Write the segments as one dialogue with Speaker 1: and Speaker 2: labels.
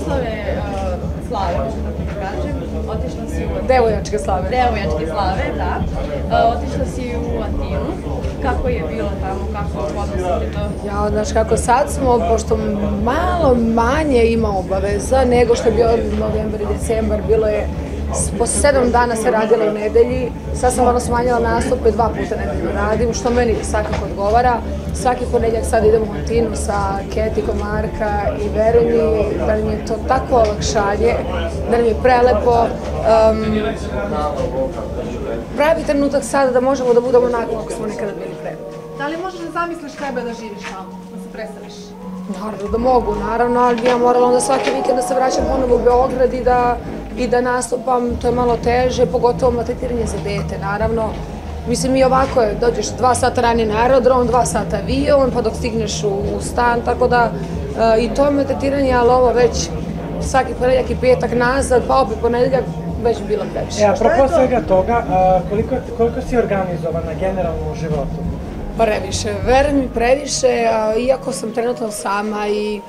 Speaker 1: proslave slave, kako da kažem, otišla si u...
Speaker 2: Devojačke slave.
Speaker 1: Devojačke slave, da. Otišla si u Atinu. Kako je bilo tamo, kako podnosite to?
Speaker 2: Ja, znaš kako sad smo, pošto malo manje ima obaveza nego što je bio novembar i decembar, bilo je po 7 dana se radila u nedelji, sad sam malo smanjila nastupe, 2 puta nedeljno radim, što meni svakako odgovara. Svaki ponedjeljak sad idem u Atinu sa Ketikom, Marka i veruj mi da mi je to tako olakšanje, da nam je prelepo. Pravi trenutak sada da možemo da budemo onako kako smo nekada bili pre.
Speaker 3: Da li možeš da zamisliš tebe da živiš tamo, da se preseliš?
Speaker 2: Naravno da mogu, naravno, ali bi ja morala onda svaki vikend da se vraćam ponovo u Beograd i da nastupam, to je malo teže, pogotovo maltretiranje za dete, naravno. Mislim, i ovako je, dođeš 2 sata ranije na aerodrom, 2 sata avion, pa dok stigneš u stan, tako da i to je maltretiranje, ali ovo već svaki ponedjeljak i petak nazad, pa opet ponedjeljak, već bilo previše.
Speaker 4: Apropo svega toga, koliko si organizovana generalno u životu?
Speaker 2: Previše, verujem mi previše, iako sam trenutno sama i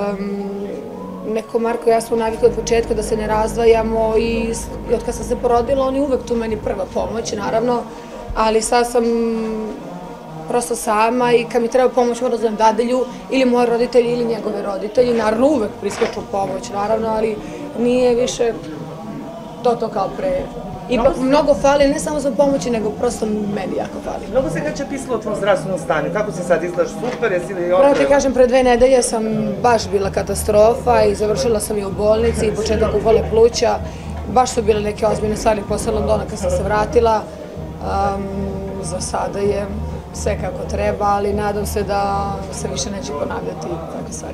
Speaker 2: neko Marko i ja smo navikli od početka da se ne razdvajamo i od kad sam se porodila, on je uvek tu meni prva pomoć, naravno, ali sad sam prosto sama i kad mi treba pomoć moram da zovem dadilju ili moji roditelji ili njegove roditelji, naravno uvek priskaču pomoć, naravno, ali nije više to kao pre. Ipak mnogo fali, ne samo za pomoći, nego prosto meni jako fali.
Speaker 5: Mnogo se kad je pisalo o tvom zdravstvenom stanju, kako si sad izgledaš, super, jesi li
Speaker 2: Pravo ti kažem, pre 2 nedelje sam baš bila katastrofa i završila sam i u bolnici i početak upale pluća. Baš su bile neke ozbiljne stvari posle Londona kad sam se vratila. Za sada je sve kako treba, ali nadam se da se više neće ponavljati takve stvari.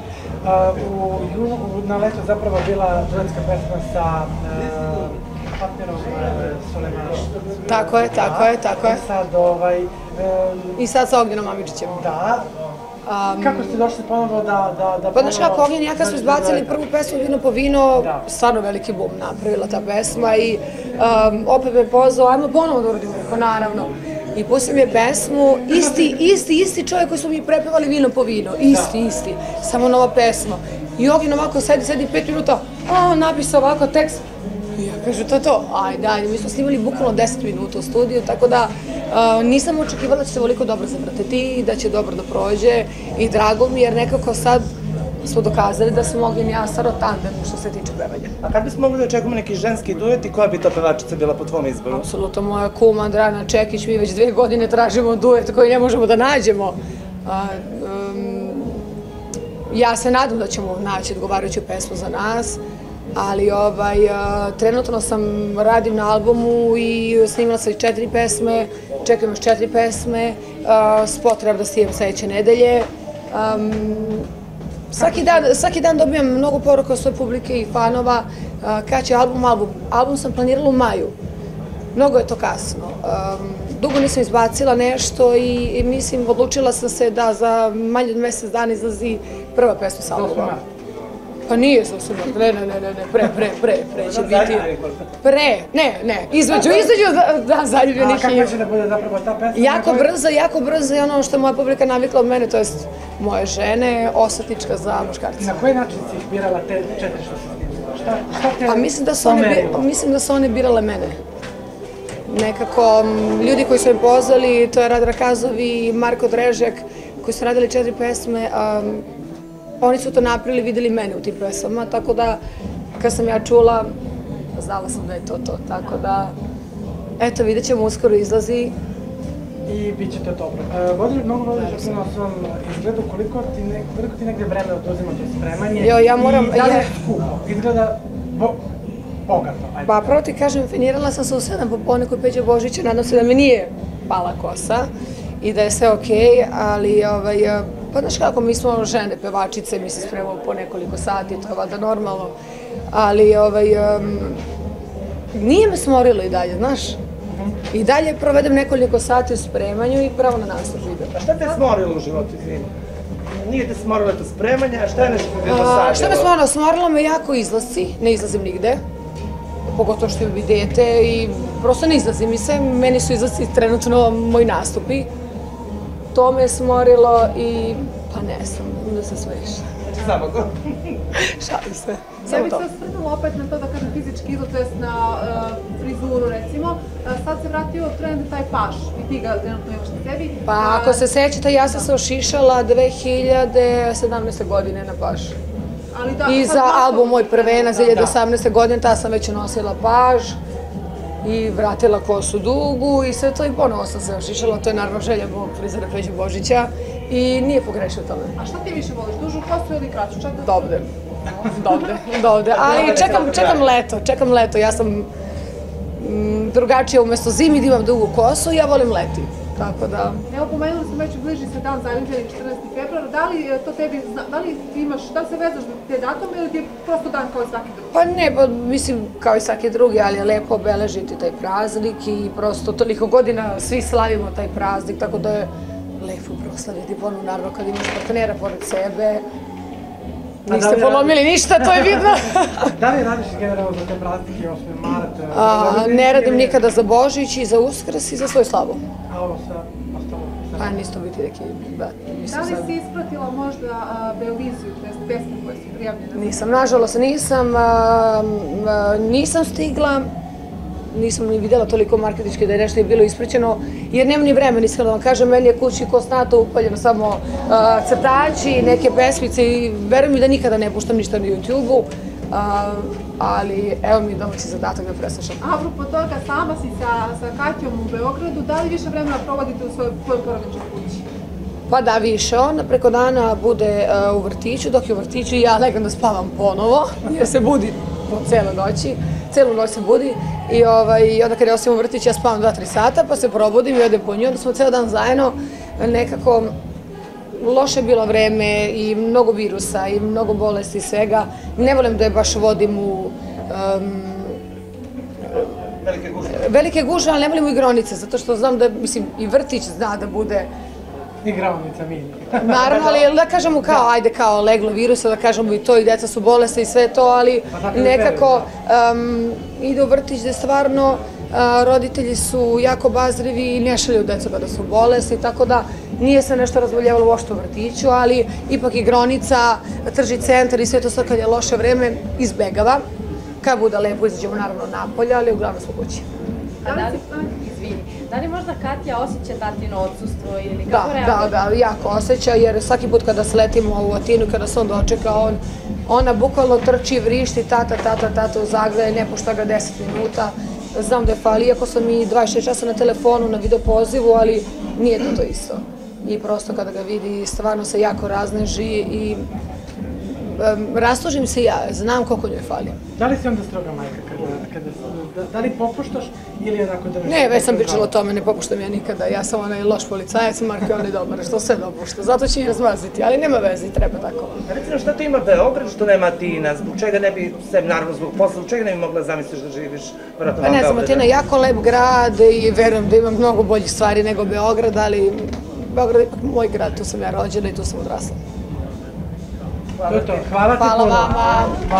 Speaker 4: Na leto zapravo bila duetska pesma sa partnerom Sulejmanom.
Speaker 2: Tako je. I sad sa Ognjenom Amičićem.
Speaker 4: Da. Kako ste došli ponovo da...
Speaker 2: Pa znaš kako, Ognjen i ja kad smo izbacili prvu pesmu Vino po vino, stvarno veliki bum napravila ta pesma i opet me pozvao, ajmo ponovo da uradimo, pa naravno. I pustio mi je pesmu, isti čovjek koji su mi prepevali Vino po vino, isti, samo nova pesma. I Ognjen ovako sedi 5 minuta, napisao ovako tekst, i ja kažu to, ajde, mi smo snimali bukvalno 10 minuta u studiju, tako da nisam očekivala da će se voliko dobro zavratiti i da će dobro da prođe i drago mi jer nekako sad smo dokazali da smo Ognjen i ja stvarno tandem što se tiče pevanja.
Speaker 5: A kad bismo mogli da očekujemo neki ženski duet i koja bi to pevačica bila po tvom izboru?
Speaker 2: Apsolutno moja kuma Andrijana Čekić, mi već 2 godine tražimo duet koji ne možemo da nađemo. Ja se nadam da ćemo naći odgovarajuću pesmu za nas, ali trenutno radim na albumu i snimala sam 4 pesme, čekam još 4 pesme, spot treba da snimam sledeće nedelje. Svaki dan dobijam mnogo poruka od svoje publike i fanova kada će album sam planirala u maju, mnogo je to kasno. Dugo nisam izbacila nešto i mislim, odlučila sam se da za manje od mjesec dana izlazi prva pesma sa albuma. Pa nije za 8. pre će biti. Između zaljubljenih i...
Speaker 4: A kako će da bude zapravo ta pesma?
Speaker 2: Jako brzo i ono što je moja publika navikla od mene, to jest moje žene, osvetnička za muškarce.
Speaker 4: Na koji način si ih birala te 4 što si snimila?
Speaker 2: Pa mislim da su one birale mene. Nekako, ljudi koji su me pozvali, to je Radra Kazov i Marko Drežek, koji su radili 4 pesme, oni su to napravili, videli mene u tim pesama, tako da kad sam ja čula, znala sam da je to, tako da, eto, vidjet ćemo, uskoro izlazi.
Speaker 4: I bit će to dobro. Mnogo vodiš računa o svom izgledu, koliko ti negde vreme oduzima to spremanje i da li je skupo, izgleda bogato.
Speaker 2: Pa prvo ti kažem, finirala sam se u 7 popodne kod Peđe Božića, nadam se da mi nije pala kosa i da je sve okej, ali pa znaš kako, mi smo žene pevačice, mi se spremamo po nekoliko sati, to je valjda normalno, ali nije me smorilo i dalje, znaš. I dalje provedem nekoliko sati u spremanju i pravo na nastup idem.
Speaker 5: A šta te smorilo u životu, izvini? Nije te smorilo to spremanje, a šta je nešto te dosadilo?
Speaker 2: Šta me smorilo? Smorilo me jako izlasci, ne izlazim nigde. Pogotovo što imam i dete i prosto ne izlazim mi se, meni su izlasci trenutno moji nastupi. To me je smorilo i pa ne znam, da se smeješ.
Speaker 5: samo to.
Speaker 2: Šalim se.
Speaker 3: Ja bih se osvrnula opet na to, da kažem, fizički izgled, to jest na frizuru, recimo. Sad se vratio trend taj paš i ti ga trenutno imaš na sebi.
Speaker 2: Pa ako se sećate, ja sam se ošišala 2017. godine na paš. I za album moj prvena za 2018. godine, ta sam već nosila paž i vratila kosu dugu i sve to i ponovo sam se ošišala. To je naravno želja mog frizera Peđe Božića i nije pogrešio tome.
Speaker 3: A šta ti više voliš, dužu kosu ili kraću?
Speaker 2: Dovde, ali čekam leto, ja sam drugačija, umjesto zimi da imam dugu kosu, ja volim leti, tako da...
Speaker 3: Evo, pomenuli smo već bliži se dan Zaljubljenih 14. februar, da li to tebi, da li se vezaš za te datume ili ti je prosto dan kao i svaki drugi?
Speaker 2: Pa ne, pa mislim kao i svaki drugi, ali je lepo obeležiti taj praznik i prosto toliko godina svi slavimo taj praznik, tako da je lepo proslaviti ponovno, naravno kad imaš partnera pored sebe. Niste polomili ništa, to je vidno.
Speaker 4: Da li radiš generalno za te praznike, 8. mart?
Speaker 2: Ne radim nikada za Božić i za Uskrs i za svoju slavu.
Speaker 4: A ovo sve ostalo?
Speaker 2: Pa nisto biti neki...
Speaker 3: Da li si ispratila možda Beoviziju, to jest pesme koje su prijavljene?
Speaker 2: Nisam, nažalost nisam stigla. Nisam ni vidjela toliko marketinški da je nešto bilo ispraćeno, jer nema ni vremena, iskreno da vam kažem, meni je kući ko snato upaljeno samo crtači, neke pesmice i verujem mi da nikada ne puštam ništa na YouTube-u, ali evo mi domaći zadatak da preslušam.
Speaker 3: Apropo toga, sama si sa Katjom u Beogradu, da li više vremena provodite u svojoj porodičnoj kući?
Speaker 2: Pa da, više. Ona preko dana bude u vrtiću, dok je u vrtiću ja legam da spavam ponovo, jer se budi po cele noći. Celu noć se budi i onda kada osim u vrtić ja spavam 2-3 sata pa se probudim i odem po nju, onda smo ceo dan zajedno. Nekako loše je bilo vreme i mnogo virusa i mnogo bolesti i svega. Ne volim da je baš vodim u velike gužve, ali ne volim u igronice, zato što znam da, mislim, i vrtić zna da bude
Speaker 4: igraonica mini.
Speaker 2: Naravno, ali da kažemo kao, ajde kao leglo virusa, da kažemo i to, i deca su bolesne i sve to, ali nekako ide u vrtić gde stvarno roditelji su jako bazrivi i ne šalju decu kada su bolesni, tako da nije se nešto razboljevalo uopšte u vrtiću, ali ipak igronica, tržni centar i sve to sad kad je loše vreme izbegava. Kad bude lepo izađemo naravno napolje, ali uglavnom smo kući.
Speaker 1: Da li možda Katja osjeća tatino odsustvo ili kako reaguje?
Speaker 2: Da, jako osjeća, jer svaki put kada sletimo u Atinu, kada se on dočeka, ona bukvalno trči, vrišti, tata u Zagreb, ne pušta ga 10 minuta. Znam da je fali, iako sam i 26 časa na telefonu, na video pozivu, ali nije to isto. I prosto kada ga vidi, stvarno se jako razneži i rastužim se ja, znam koliko njoj fali.
Speaker 4: Da li si onda stroga majka? Da li popuštaš ili jednako da...
Speaker 2: Ne, već sam pričala o tome, ne popuštam ja nikada. Ja sam onaj loš policajac, Marko je onaj dobar, što sve dopušta. Zato će ih razmaziti, ali nema veze i treba tako.
Speaker 5: Recimo, šta to ima Beograd, što nema Atina? Zbog čega ne bi, sem naravno zbog posla, zbog čega ne bi mogla zamisliš da živiš vratno van Beograda?
Speaker 2: Pa ne znam, Atina je jako lep grad i verujem da ima mnogo boljih stvari nego Beograd, ali Beograd je ipak moj grad, tu sam ja rođena i tu sam odrasla.
Speaker 4: Hvala ti puno.
Speaker 2: Hvala vama.